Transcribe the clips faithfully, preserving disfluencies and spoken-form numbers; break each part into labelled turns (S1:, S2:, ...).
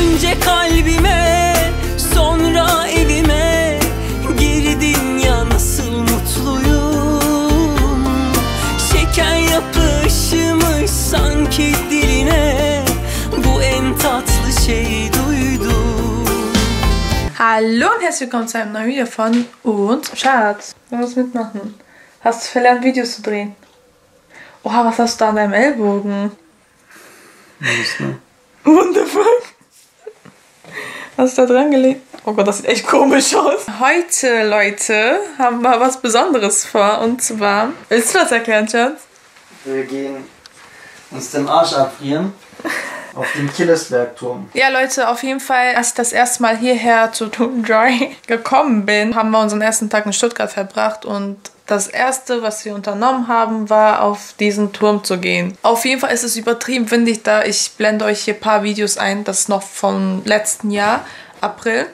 S1: Önce kalbime, sonra evime girdin ya, nasıl mutluyum. Şeker yapışmış sanki diline, bu en tatlı şey duydum.
S2: Hallo und herzlich willkommen zu einem neuen Video von uns. Schatz, du musst mitmachen. Hast du verlernt, Videos zu drehen? Oha, was hast du da an deinem Ellbogen?
S3: Was, ne?
S2: Wundervoll. Was ist da dran gelegt? Oh Gott, das sieht echt komisch aus. Heute, Leute, haben wir was Besonderes vor. Und zwar... Willst du das erklären, Schatz?
S3: Wir gehen uns den Arsch abfrieren auf den Killesbergturm.
S2: Ja, Leute, auf jeden Fall, als ich das erste Mal hierher zu Tunjoy gekommen bin, haben wir unseren ersten Tag in Stuttgart verbracht und das erste, was wir unternommen haben, war auf diesen Turm zu gehen. Auf jeden Fall ist es übertrieben windig da. Ich blende euch hier ein paar Videos ein. Das ist noch vom letzten Jahr, April.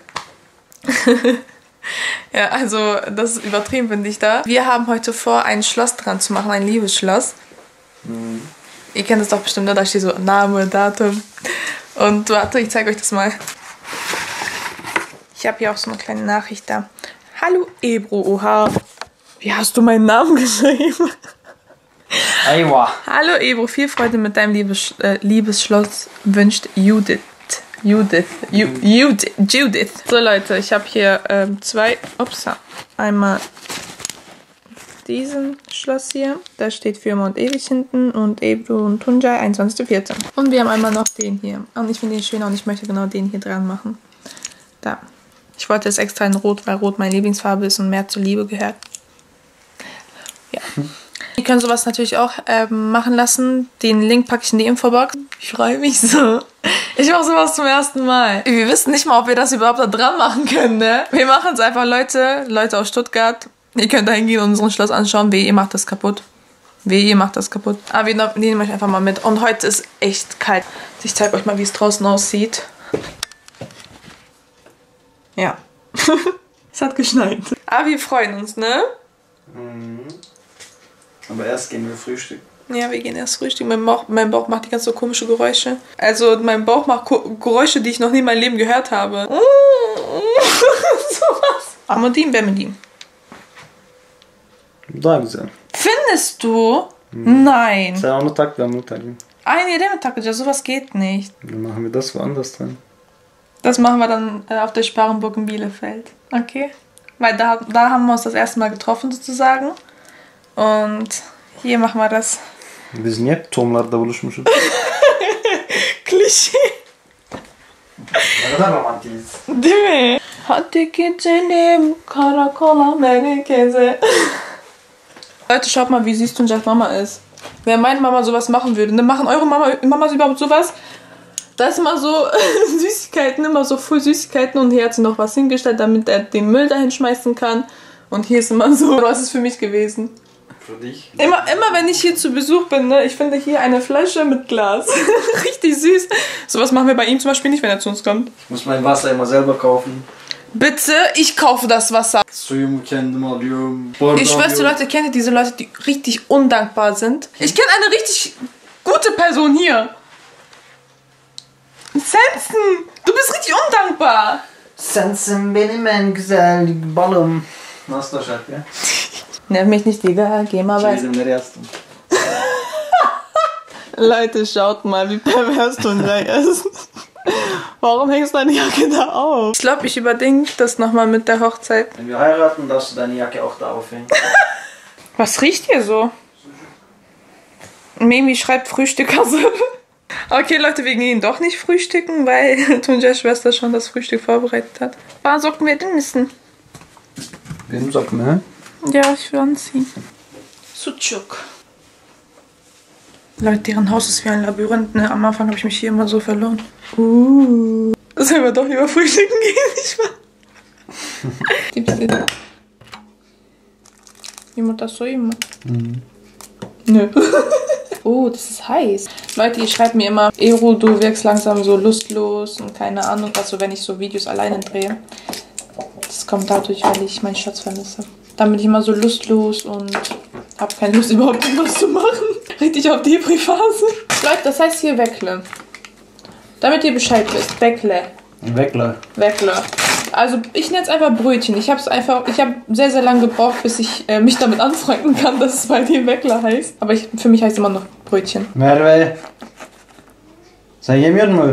S2: Ja, also das ist übertrieben windig da. Wir haben heute vor, ein Schloss dran zu machen, ein Liebesschloss. Mhm. Ihr kennt es doch bestimmt, ne? Da steht so Name, Datum. Und warte, ich zeige euch das mal. Ich habe hier auch so eine kleine Nachricht da. Hallo Ebro, oha. Wie hast du meinen Namen geschrieben?
S3: Aywa.
S2: Hallo Ebro, viel Freude mit deinem Liebes äh, Liebesschloss wünscht Judith. Judith. Ju Judith. Judith. So Leute, ich habe hier ähm, zwei. Ups. Einmal diesen Schloss hier. Da steht für immer und ewig hinten. Und Ebro und Tunjoy, einundzwanzigster vierter Und wir haben einmal noch den hier. Und ich finde den schöner und ich möchte genau den hier dran machen. Da. Ich wollte es extra in Rot, weil Rot meine Lieblingsfarbe ist und mehr zur Liebe gehört. Ja. Ihr könnt sowas natürlich auch ähm, machen lassen. Den Link packe ich in die Infobox. Ich freue mich so. Ich mache sowas zum ersten Mal. Wir wissen nicht mal, ob wir das überhaupt da dran machen können, ne? Wir machen es einfach, Leute. Leute aus Stuttgart. Ihr könnt da hingehen und unseren Schloss anschauen. Wehe, ihr macht das kaputt. Wehe, ihr macht das kaputt. Aber wir nehmen euch einfach mal mit. Und heute ist echt kalt. Ich zeige euch mal, wie es draußen aussieht. Ja. Es hat geschneit. Aber wir freuen uns, ne?
S3: Mhm. Aber erst gehen wir frühstücken.
S2: Ja, wir gehen erst frühstücken. Mein Bauch, mein Bauch macht die ganze so komische Geräusche. Also mein Bauch macht Ko Geräusche, die ich noch nie in meinem Leben gehört habe. Sowas. Ahmedin, Behmedin.
S3: Daha güzel.
S2: Findest du? Hm. Nein.
S3: Sen onu tak, ben bunu takayım.
S2: Ay, nee, der takacağız. Sowas geht nicht.
S3: Dann machen wir das woanders dran.
S2: Das machen wir dann äh, auf der Sparenburg in Bielefeld. Okay? Weil da, da haben wir uns das erste Mal getroffen sozusagen. Und hier machen wir das.
S3: Biz niye hep tomlarda buluşmuşuz?
S2: Klischee.
S3: Ne kadar romantiyiz.
S2: Değil mi? Hadi gidelim karakola merkeze. Leute, schaut mal, wie süß Tunjoys Mama ist. Wenn meine Mama sowas machen würde, ne? Machen eure Mama, Mamas überhaupt sowas? Da ist immer so Süßigkeiten, immer so voll Süßigkeiten und hier hat sie noch was hingestellt, damit er den Müll dahin schmeißen kann. Und hier ist immer so, was ist für mich gewesen?
S3: Für dich?
S2: Immer, immer wenn ich hier zu Besuch bin, ne, ich finde hier eine Flasche mit Glas. Richtig süß. Sowas machen wir bei ihm zum Beispiel nicht, wenn er zu uns kommt.
S3: Ich muss mein Wasser immer selber kaufen.
S2: Bitte, ich kaufe das Wasser.
S3: Suyumu kendim alıyorum.
S2: Ich schwör's dir, Leute, kennt ihr diese Leute, die richtig undankbar sind? Ich kenne eine richtig gute Person hier. Sensen, du bist richtig undankbar.
S3: Sensin benim en güzel balım. Nasıl o şarkı ya?
S2: Nerv mich nicht, Digga, geh mal weg.
S3: Çizimleri yazdım.
S2: Leute, schaut mal, wie pervers Tunjoy ist. Warum hängst du deine Jacke da auf? Ich glaube, ich überdenke das nochmal mit der Hochzeit.
S3: Wenn wir heiraten, darfst du deine Jacke auch da aufhängen.
S2: Was riecht hier so? Mimi schreibt Frühstückkasse. Okay, Leute, wir gehen doch nicht frühstücken, weil Tunjoys Schwester schon das Frühstück vorbereitet hat. Was sollten wir denn wissen?
S3: Benim Socken, hä?
S2: Ja, ich will anziehen. Sucuk. Leute, deren Haus ist wie ein Labyrinth, ne? Am Anfang habe ich mich hier immer so verloren. Uh. Sollen wir doch lieber frühstücken gehen, nicht wahr? Die bitte. Jemand das so immer? Mhm. Nö. Oh, das ist heiß. Leute, ihr schreibt mir immer, Ero, du wirkst langsam so lustlos und keine Ahnung was, so wenn ich so Videos alleine drehe. Das kommt dadurch, weil ich meinen Schatz vermisse. Dann bin ich immer so lustlos und habe keine Lust überhaupt irgendwas zu machen. Richtig auf Depri-Phase. Leute, das heißt hier Weckle. Damit ihr Bescheid wisst. Weckle.
S3: Weckler.
S2: Weckler. Also ich nenne es einfach Brötchen. Ich habe es einfach, ich habe sehr, sehr lange gebraucht, bis ich äh, mich damit anfreunden kann, dass es bei dir Weckler heißt. Aber ich, für mich heißt es immer noch Brötchen.
S3: Merve. Sen yemiyor mu?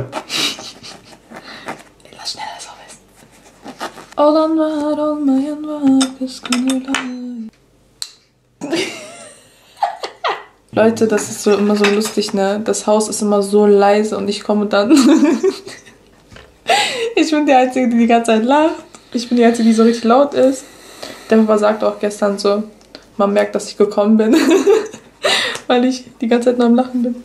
S2: Lass schneller so wissen. Olan var, olmayan var, kıskanırlar. Leute, das ist so immer so lustig, ne? Das Haus ist immer so leise und ich komme dann... Ich bin die Einzige, die die ganze Zeit lacht. Ich bin die Einzige, die so richtig laut ist. Der Papa sagte auch gestern so, man merkt, dass ich gekommen bin. Weil ich die ganze Zeit nur am Lachen bin.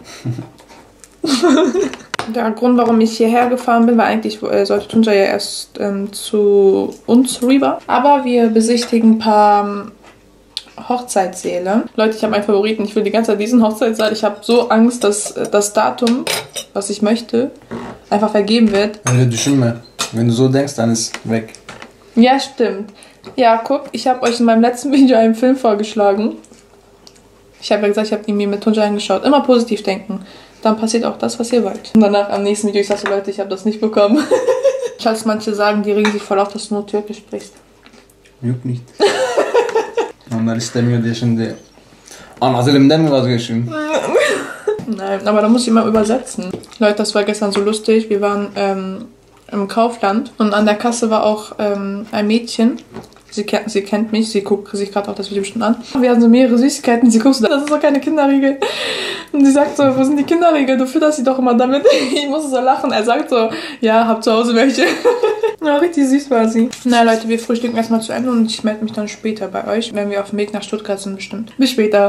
S2: Der Grund, warum ich hierher gefahren bin, war eigentlich, äh, sollte Tunja ja erst ähm, zu uns rüber. Aber wir besichtigen ein paar ähm, Hochzeitssäle. Leute, ich habe einen Favoriten. Ich will die ganze Zeit diesen Hochzeitssaal. Ich habe so Angst, dass äh, das Datum, was ich möchte, einfach vergeben wird.
S3: Öyle düşünme. Wenn du so denkst, dann ist weg.
S2: Ja, stimmt. Ja, guck, ich habe euch in meinem letzten Video einen Film vorgeschlagen. Ich habe ja gesagt, ich habe ihn mir mit Tunja angeschaut. Immer positiv denken. Dann passiert auch das, was ihr wollt. Und danach am nächsten Video, ich sage so, Leute, ich habe das nicht bekommen. Falls manche sagen, die regen sich voll auf, dass du nur Türkisch sprichst.
S3: Yok nicht. Onlar istemiyor diye şimdi ana dilimden mi vazgeçeyim?
S2: Nein, aber da muss ich mal übersetzen. Leute, das war gestern so lustig. Wir waren ähm, im Kaufland und an der Kasse war auch ähm, ein Mädchen. Sie kennt, sie kennt mich, sie guckt sich gerade auch das Video bestimmt an. Wir hatten so mehrere Süßigkeiten, sie guckt so, das ist doch keine Kinderriegel. Und sie sagt so, wo sind die Kinderriegel? Du fütterst sie doch immer damit. Ich musste so lachen. Er sagt so, ja, hab zu Hause welche. Ja, richtig süß war sie. Na Leute, wir frühstücken erstmal zu Ende und ich melde mich dann später bei euch, wenn wir auf dem Weg nach Stuttgart sind bestimmt. Bis später.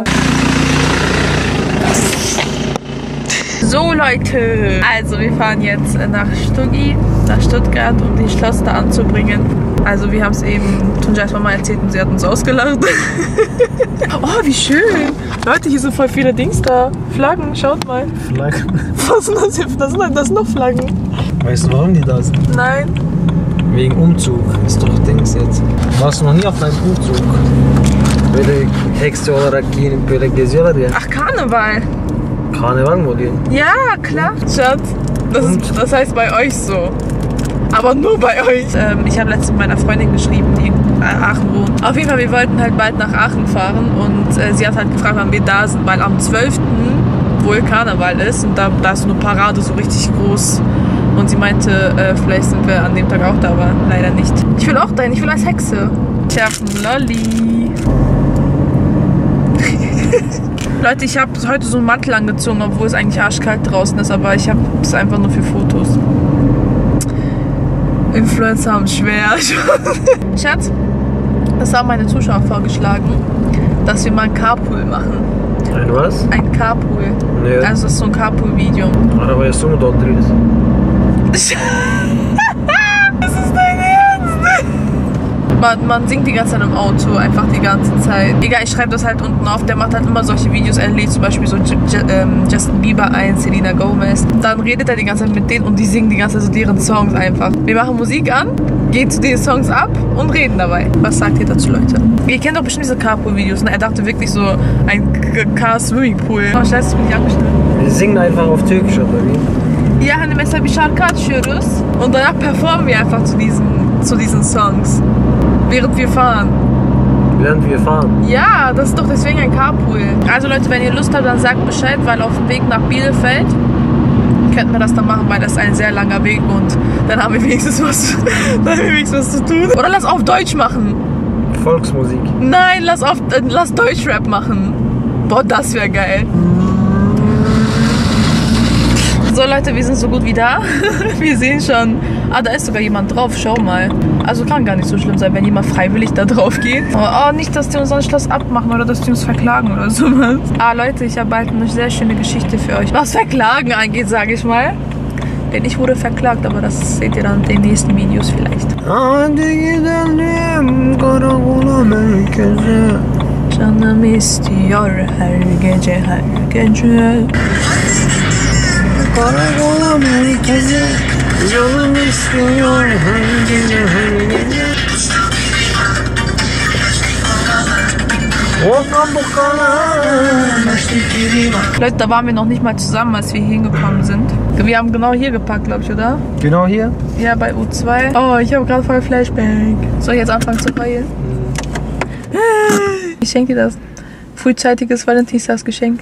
S2: So Leute, also wir fahren jetzt nach Stuggi, nach Stuttgart, um die Schloss da anzubringen. Also wir haben es eben Tunjas Mama erzählt und sie hat uns ausgelacht. Oh, wie schön. Leute, hier sind voll viele Dings da. Flaggen, schaut mal.
S3: Flaggen?
S2: Was sind das hier? Das sind, das sind noch Flaggen.
S3: Weißt du, warum die da sind?
S2: Nein.
S3: Wegen Umzug. Ist doch Dings jetzt. Warst du noch nie auf deinem Umzug? Böyle Hexe olarak giyinip böyle geziyorlar ya.
S2: Ach, Karneval.
S3: Karneval mı oluyor?
S2: Ja, klar. Schatz, das, ist, das heißt bei euch so. Aber nur bei euch. Ähm, ich habe letztens mit meiner Freundin geschrieben, die in Aachen wohnt. Auf jeden Fall, wir wollten halt bald nach Aachen fahren und äh, sie hat halt gefragt, wann wir da sind, weil am zwölften wohl Karneval ist und da, da ist so eine Parade so richtig groß. Und sie meinte, äh, vielleicht sind wir an dem Tag auch da, aber leider nicht. Ich will auch dahin, ich will als Hexe. Schärfen, Lolli. Leute, ich habe heute so einen Mantel angezogen, obwohl es eigentlich arschkalt draußen ist, aber ich habe es einfach nur für Fotos. Influencer haben es schwer. Schatz, das haben meine Zuschauer vorgeschlagen, dass wir mal ein Carpool machen.
S3: Ein was?
S2: Ein Carpool.
S3: Nee.
S2: Also das ist so ein Carpool-Video.
S3: Arabaya su mu dolduruyoruz?
S2: Das ist dein Ernst? Man, man singt die ganze Zeit im Auto, einfach die ganze Zeit. Egal, ich schreibe das halt unten auf. Der macht halt immer solche Videos. Er lädt zum Beispiel so J J ähm, Justin Bieber ein, Selena Gomez. Dann redet er die ganze Zeit mit denen und die singen die ganze Zeit so deren Songs einfach. Wir machen Musik an, gehen zu den Songs ab und reden dabei. Was sagt ihr dazu, Leute? Ihr kennt doch bestimmt diese Carpool-Videos. Ne? Er dachte wirklich so ein Car-Swimming-Pool. Oh, scheiße, das bin ich angestellt.
S3: Wir singen einfach auf Türkisch oder wie?
S2: Ja, hani mesela bir şarkı açıyoruz und danach performen wir einfach zu diesen, zu diesen Songs. Während wir fahren.
S3: Während wir fahren?
S2: Ja, das ist doch deswegen ein Carpool. Also Leute, wenn ihr Lust habt, dann sagt Bescheid, weil auf dem Weg nach Bielefeld könnten wir das dann machen, weil das ist ein sehr langer Weg und dann haben wir wenigstens was, dann haben wir wenigstens was zu tun. Oder lass auf Deutsch machen.
S3: Volksmusik.
S2: Nein, lass auf, äh, lass Deutschrap machen. Boah, das wäre geil. So Leute, wir sind so gut wie da. Wir sehen schon. Ah, da ist sogar jemand drauf, schau mal. Also kann gar nicht so schlimm sein, wenn jemand freiwillig da drauf geht. Aber oh, nicht, dass die uns das Schloss abmachen oder dass die uns verklagen oder sowas. Ah Leute, ich habe bald eine sehr schöne Geschichte für euch. Was Verklagen angeht, sage ich mal. Denn ich wurde verklagt, aber das seht ihr dann in den nächsten Videos vielleicht. Canım istiyor her gece her gece.
S3: Karakola merkeze canım istiyor her gece her gece.
S2: Leute, da waren wir noch nicht mal zusammen, als wir hier hingekommen sind. Wir haben genau hier geparkt, glaube ich, oder?
S3: Genau hier?
S2: Ja, bei U zwei. Oh, ich habe gerade voll Flashback. Soll ich jetzt anfangen zu heulen? Mhm. Ich schenke dir das. Frühzeitiges Valentinstagsgeschenk.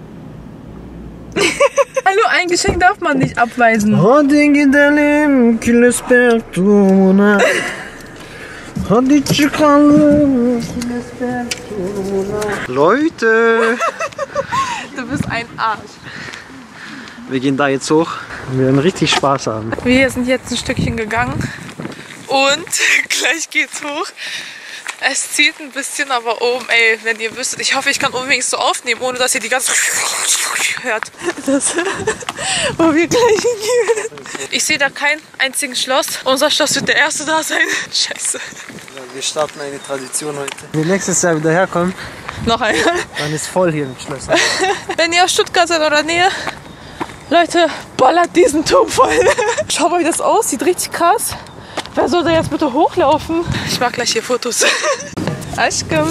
S2: Hallo, ein Geschenk darf man nicht abweisen.
S3: Hadi gidelim Kilisbergtumuna. Hadi çıkalım Kilisbergtumuna. Leute!
S2: Du bist ein Arsch.
S3: Wir gehen da jetzt hoch und wir werden richtig Spaß haben.
S2: Wir sind jetzt ein Stückchen gegangen und gleich geht's hoch. Es zieht ein bisschen, aber oben, ey, wenn ihr wüsstet, ich hoffe, ich kann oben wenigstens so aufnehmen, ohne dass ihr die ganze hört. Das, wo wir gleich hingehen. Ich sehe da kein einziges Schloss. Unser Schloss wird der erste da sein. Scheiße.
S3: Ja, wir starten eine Tradition heute. Wenn wir nächstes Jahr wieder herkommen,
S2: noch einmal.
S3: Dann ist voll hier mit Schlössern.
S2: Wenn ihr aus Stuttgart seid oder Nähe, Leute, ballert diesen Turm voll. Schaut mal, wie das aussieht. Richtig krass. Wer soll da jetzt bitte hochlaufen? Ich mache gleich hier Fotos. Aşkım.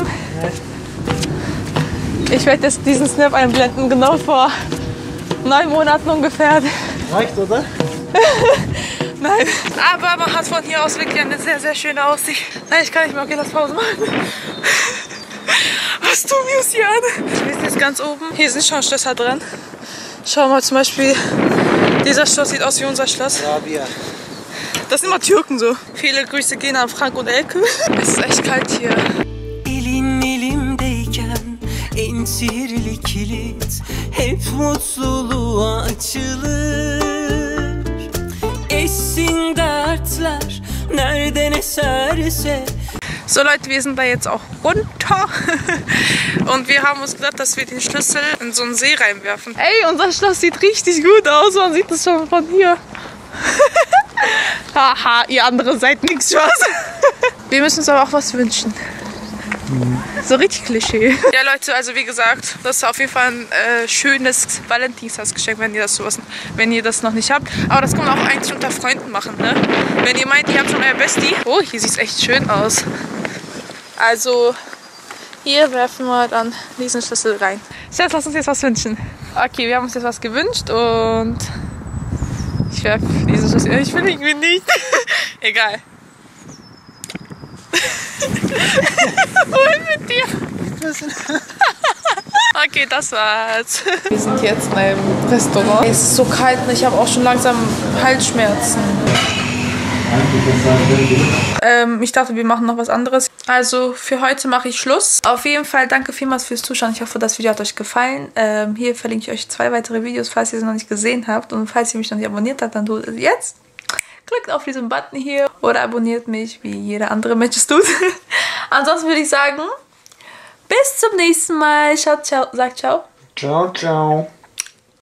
S2: Ich werde jetzt diesen Snap einblenden, genau vor neun Monaten ungefähr.
S3: Reicht, oder?
S2: Nein. Aber man hat von hier aus wirklich eine sehr, sehr schöne Aussicht. Nein, ich kann nicht mehr. Okay, lass Pause machen. Was tun wir uns hier an? Wir sind jetzt ganz oben. Hier sind schon Schlösser drin. Schau mal, zum Beispiel, dieser Schloss sieht aus wie unser Schloss.
S3: Rabia.
S2: Das sind immer Türken so. Viele Grüße gehen an Frank und Elke. Es ist echt kalt hier.
S1: Elin elimdeyken en sihirli kilit hep mutluluğa açılır. Eşsin dertler nereden eserse.
S2: So Leute, wir sind da jetzt auch runter und wir haben uns gedacht, dass wir den Schlüssel in so einen See reinwerfen. Ey, unser Schloss sieht richtig gut aus, man sieht das schon von hier. Haha, ihr andere seid nichts Spaß. Wir müssen uns aber auch was wünschen. So richtig Klischee. Ja Leute, also wie gesagt, das ist auf jeden Fall ein äh, schönes Valentinstagsgeschenk, wenn ihr das sowas, wenn ihr das noch nicht habt. Aber das kann man auch eigentlich unter Freunden machen, ne? Wenn ihr meint, ihr habt schon euer Bestie. Oh, hier sieht es echt schön aus. Also hier werfen wir dann diesen Schlüssel rein. Schatz, lass uns jetzt was wünschen. Okay, wir haben uns jetzt was gewünscht und ich werfe diesen Schlüssel. Ich will irgendwie nicht. Egal. Wohin mit dir? Okay, das war's. Wir sind jetzt in einem Restaurant. Es ist so kalt und ich habe auch schon langsam Halsschmerzen. Ähm, ich dachte, wir machen noch was anderes. Also für heute mache ich Schluss. Auf jeden Fall danke vielmals fürs Zuschauen. Ich hoffe, das Video hat euch gefallen. Ähm, hier verlinke ich euch zwei weitere Videos, falls ihr sie noch nicht gesehen habt. Und falls ihr mich noch nicht abonniert habt, dann tut es jetzt. Klickt auf diesen Button hier oder abonniert mich, wie jeder andere Mensch es tut. Ansonsten würde ich sagen, bis zum nächsten Mal. Ciao, ciao. Sagt ciao.
S3: Ciao, ciao.